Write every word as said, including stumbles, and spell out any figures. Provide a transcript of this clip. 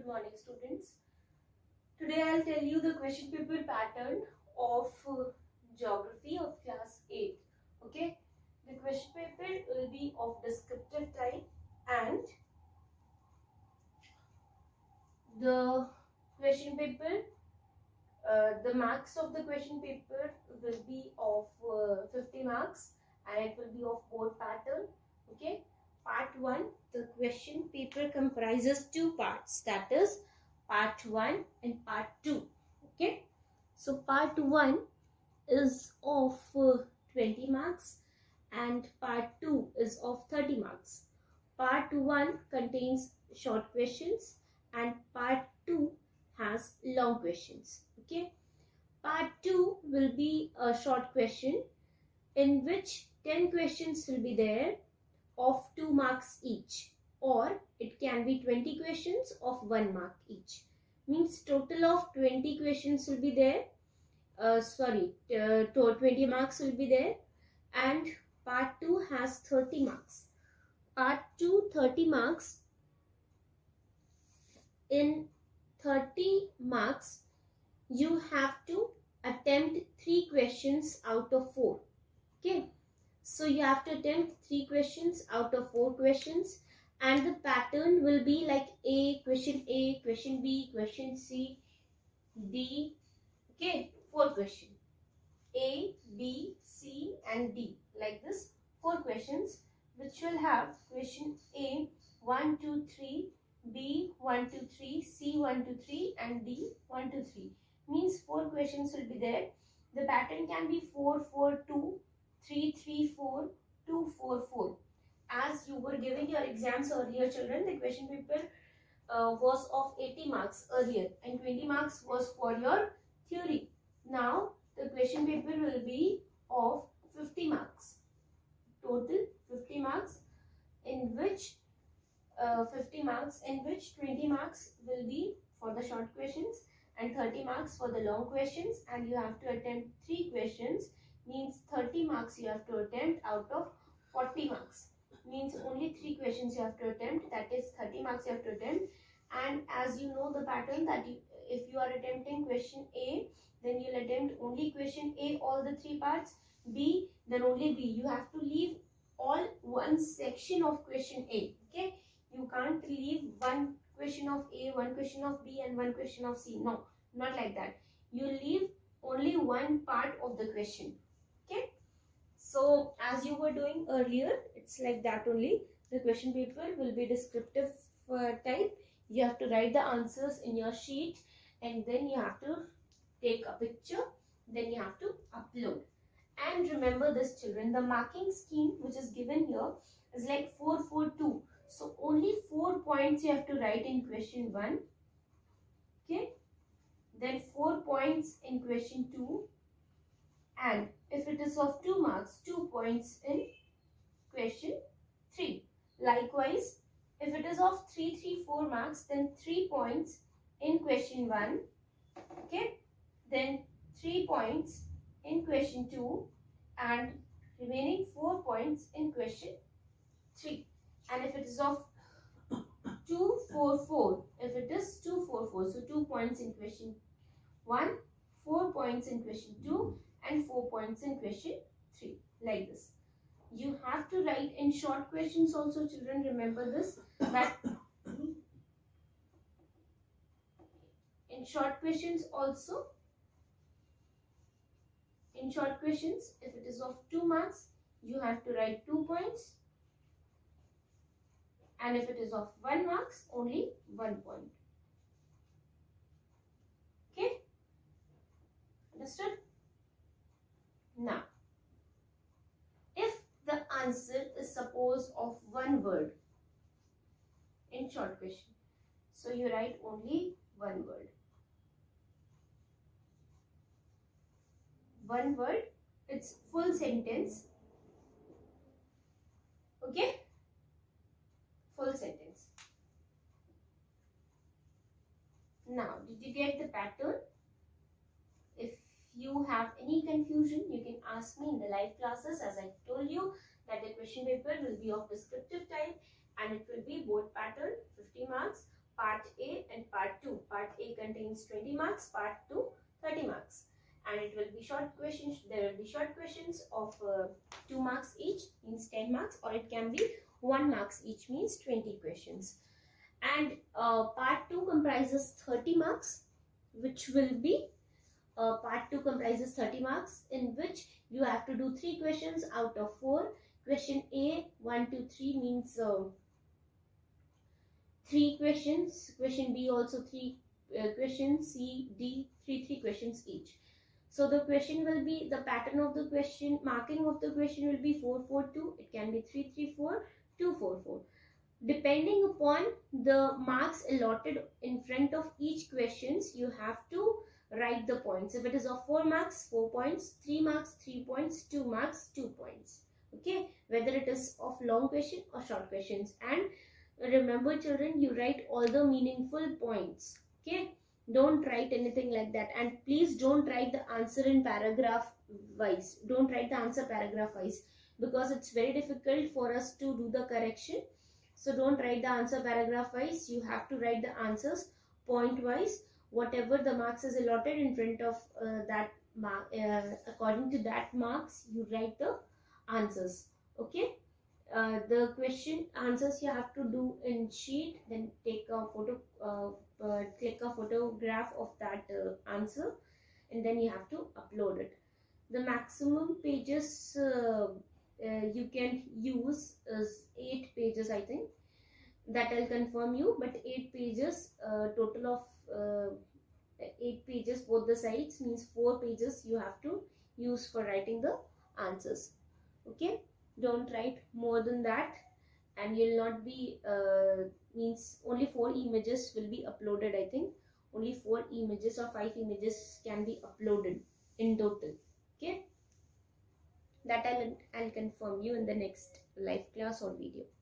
good morning students. Today I'll tell you the question paper pattern of uh, geography of class eight. Okay, the question paper will be of descriptive type and the question paper, uh, the marks of the question paper will be of uh, fifty marks and it will be of board pattern. Okay, part one, the question paper comprises two parts, that is part one and part two. Okay, so part one is of uh, twenty marks and part two is of thirty marks. Part one contains short questions and part two has long questions. Okay, part two will be a short question in which ten questions will be there of two marks each, or it can be twenty questions of one mark each. Means total of twenty questions will be there. Uh, sorry, uh, twenty marks will be there, and part two has thirty marks. Part two, thirty marks. In thirty marks, you have to attempt three questions out of four. Okay. So you have to attempt three questions out of four questions, and the pattern will be like A, question A, question B, question C, D. Okay, four questions. A, B, C and D, like this. Four questions which will have question A, one, two, three, B, one, two, three, C, one, two, three and D, one, two, three. Means four questions will be there. The pattern can be four, four, two, three, three, four, two, four, four. As you were giving your exams earlier, children, the question paper uh, was of eighty marks earlier and twenty marks was for your theory. Now the question paper will be of fifty marks. Total fifty marks, in which uh, fifty marks in which twenty marks will be for the short questions and thirty marks for the long questions, and you have to attempt three questions. Means thirty marks you have to attempt out of forty marks. Means only three questions you have to attempt, that is thirty marks you have to attempt. And as you know the pattern, that you, if you are attempting question A, then you'll attempt only question A, all the three parts. B, then only B. You have to leave all one section of question A. Okay, you can't leave one question of A, one question of B and one question of C. No, not like that. You leave only one part of the question. Okay, so as you were doing earlier, it's like that only. The question paper will be descriptive uh, type. You have to write the answers in your sheet and then you have to take a picture, then you have to upload. And remember this, children, the marking scheme which is given here is like four four two. So only four points you have to write in question one. Okay, then four points in question two, and if it is of two marks, two points in question three. Likewise, if it is of three, three, four marks, then three points in question one. Okay, then three points in question two, and remaining four points in question three. And if it is of two, four, four, if it is two, four, four, so two points in question one, four points in question two, and four points in question three, like this. You have to write in short questions also, children. Remember this, that in short questions also, in short questions, if it is of two marks, you have to write two points. And if it is of one marks, only one point. Okay? Understood? Now, if the answer is suppose of one word in short question, so you write only one word. One word, it's full sentence. Okay? Full sentence. Now, did you get the pattern? If you have any confusion, you can ask me in the live classes. As I told you that the question paper will be of descriptive type and it will be board pattern, fifty marks. part A and part two. Part A contains twenty marks, part two thirty marks, and it will be short questions. There will be short questions of uh, two marks each, means ten marks, or it can be one marks each, means twenty questions. And uh, part two comprises thirty marks, which will be uh, part two comprises thirty marks, in which you have to do three questions out of four. Question A, one, two, three means uh, three questions. Question B also three uh, questions. C, D, three, three questions each. So the question will be, the pattern of the question, marking of the question will be four, four, two. It can be three, three, four, two, four, four. Depending upon the marks allotted in front of each questions, you have to write the points. If it is of four marks, four points, three marks, three points, two marks, two points. Okay, whether it is of long question or short questions. And remember children, you write all the meaningful points. Okay, don't write anything like that. And please don't write the answer in paragraph wise. Don't write the answer paragraph wise, because it's very difficult for us to do the correction. So don't write the answer paragraph wise. You have to write the answers point wise. Whatever the marks is allotted in front of uh, that mark, uh, according to that marks, you write the answers. Okay, uh, the question answers you have to do in sheet, then take a photo, uh, uh, click a photograph of that uh, answer, and then you have to upload it. The maximum pages uh, uh, you can use is eight pages, I think. That I'll confirm you, but eight pages, uh, total of uh, eight pages both the sides, means four pages you have to use for writing the answers. Okay, don't write more than that, and you'll not be uh, means only four images will be uploaded. I think only four images or five images can be uploaded in total. Okay, that I'll, I'll confirm you in the next live class or video.